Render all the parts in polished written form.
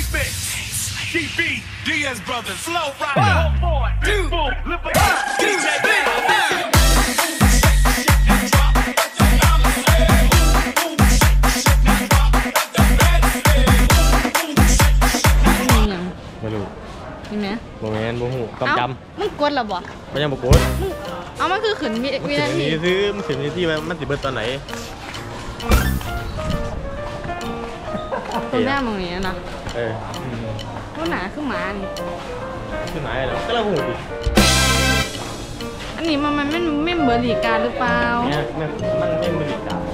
DB, Diaz Brothers, Flow Rider, Boy, Pitbull, DJ Big. ไม่รู้นี่ไหมโมเมนต์โมหูต้องจำมึงกดหรอบ่ไม่ยังบอกกดเอามันคือขืนวินาทีซื้อมันขืนวินาทีมันติดเบิร์ตตอนไหนตรงหน้ามองนี้นะตัวหนาคือหมานี่คือหมาอะไรก็เราหูดิอันนี้มันไม่เบอร์ลีการหรือเปล่าเนี่ยมันไม่เบอร์ลีการ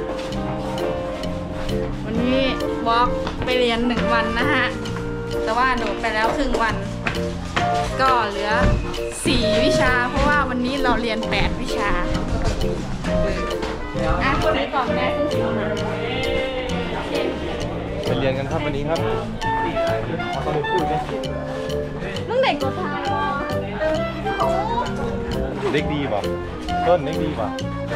วันนี้วอล์กไปเรียน1 วันนะฮะแต่ว่าโดดไปแล้วครึ่งวันก็เหลือ4 วิชาเพราะว่าวันนี้เราเรียน8 วิชาคนไหนก่อนแม่ซึ่งสีไปเรียนกันครับวันนี้ครับต้องไปพูดไหมมึงเด็กกว่าทายเด็กดีป่ะต้นเด็กดีป่ะ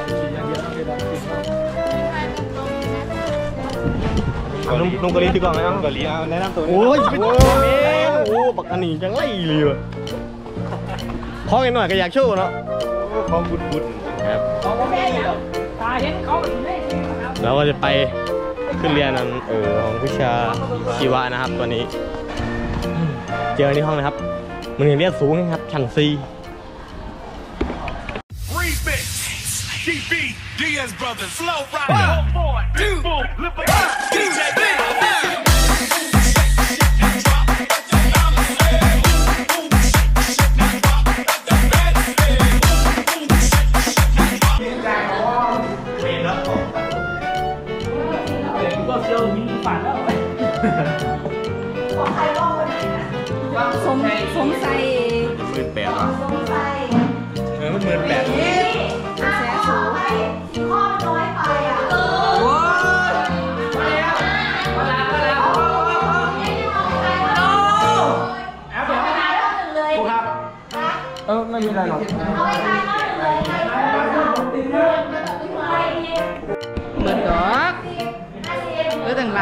นุ่งกะลีที่กล่องไหมนุ่งกะลีแนะนำตัวโอ้ยโอ้บักอันนี้จังไรเลยคล้องกันหน่อยก็อยากโชว์เนาะคล้องบุญครับแล้วก็จะไปขึ้นเรียนของวิชาชีวะนะครับตัวนี้เจอที่ห้องนะครับมันเรียนสูงนะครับชั้น4 DB, Diaz Brothers, Flow Rider, Boy, Pitbull, DJ Big. สงสัย 18,000มัน18,000 ข้อน้อยไปอ่ะไม่มีอะไรหรอกเหมือนดอกเรื่องต่างไร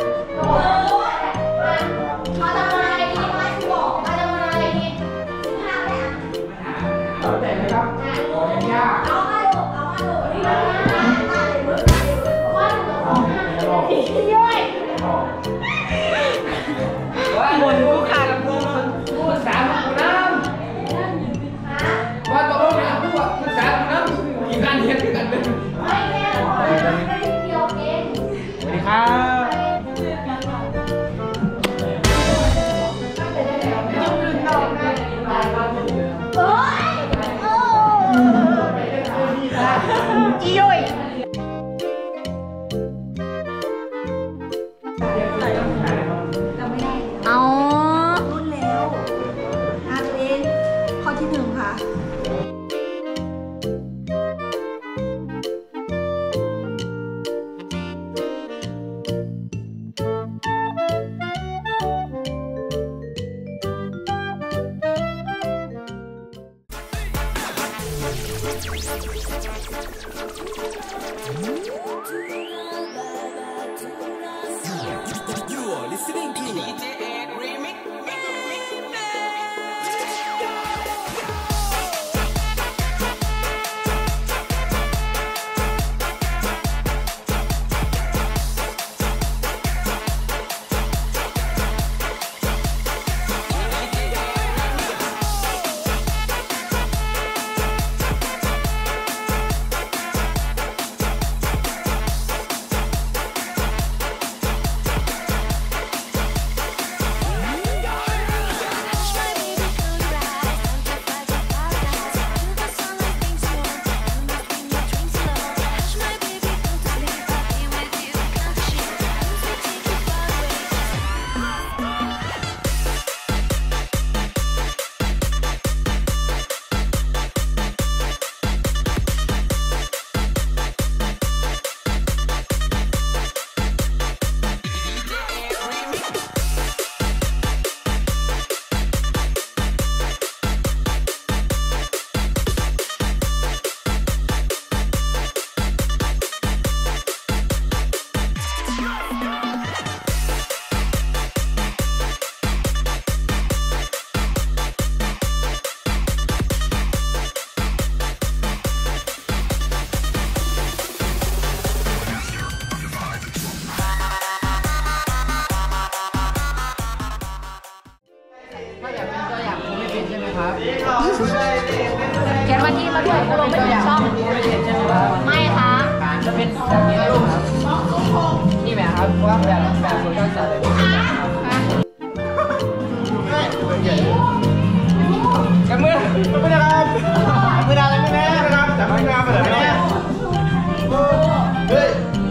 บนผู้ขาดผู้ศึกษาผู้น้ำว่าตกลงเนี่ยผู้ศึกษาผู้น้ำมีการเรียนกันเลยสวัสดีครับอีโยยเอารุ่นแล้วตัวเองข้อที่1ค่ะกูลงไปถึงช่องไม่ค่ะจะเป็นแบบนี้นะลูกครับนี่แบบครับว่าแบบโซเชียลสายเลยจับมือนะครับมือดาวเลยมือแน่นะครับจับมือนะครับเลยแน่เฮ้ย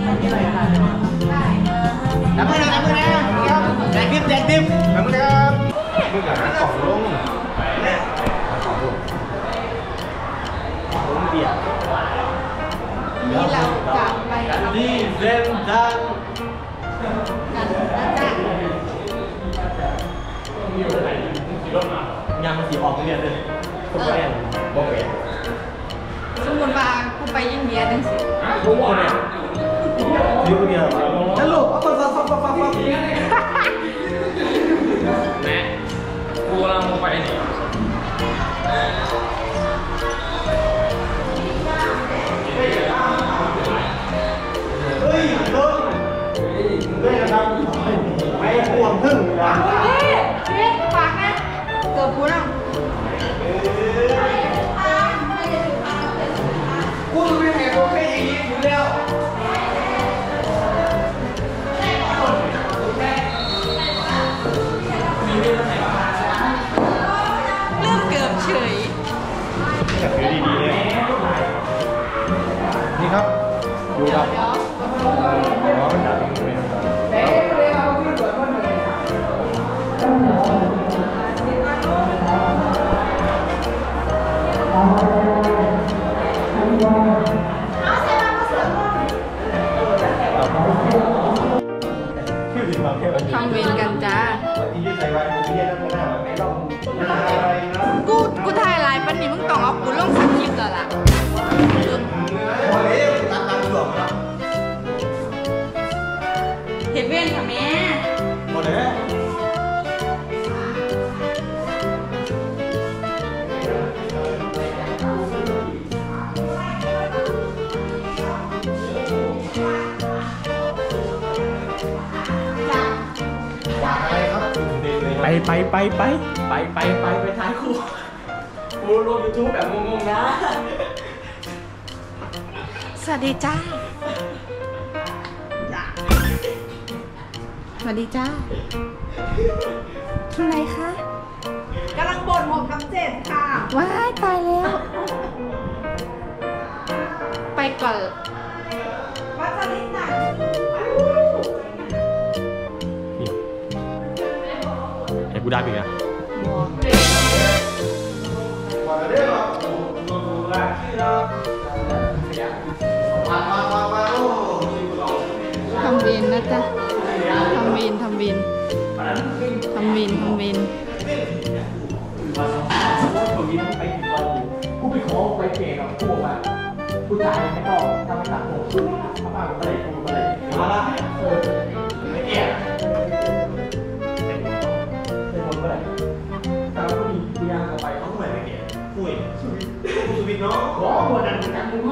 จับมือนะครับแจกดิบจับมือนะครับมือกับกล่องลงนี่เราจะไปดีเซนดังกันนะจ๊ะยางมันสีออกเรียนเลยคนเรียนบอกเองสมมติว่ากูไปยิงเบียร์จังสิกูบอกเนี่ยยูเดียวฮัลโหลฟังแม่กูกำลังไปนี่เฮ้ยต้นเฮ้ยนะครับไม่ห่วงถึงนะพี่ฝากนะเกือบพูดแล้วกูไม่แหกโอเคอย่างนี้อยู่แล้วเริ่มเกือบเฉยจับถือดีๆเลยนี่ครับดูครับทำเวรกันจ้ากูถ่ายไลฟ์ปันนี้มึงต้องเอากูลงสคริปต์แล้วล่ะเห็นเว้นค่ะแม่หมดเลยไปท้ายคู่กูลง YouTube แบบงงๆนะสวัสดีจ้าสวัสดีจ้าทำไรคะกำลังบ่น6/7ค่ะว้ายตายแล้วไปก่อนวัชรินน่ะไอ้กูได้ปีกนะทำเวรนะจ๊ะทำเวรกูไปขอไปเก่งกับกูบอกว่าผู้ชายไม่ต้องทำให้ตัดผมถ้าบ้ากูอะไรกูอะไรมาละไม่เกี่ยเป็นคนอะไรแต่ก็มีพยานต่อไปเขาเหมือนไม่เกี่ยคุยสุวิทย์เนาะบอกว่านั้นกันมึง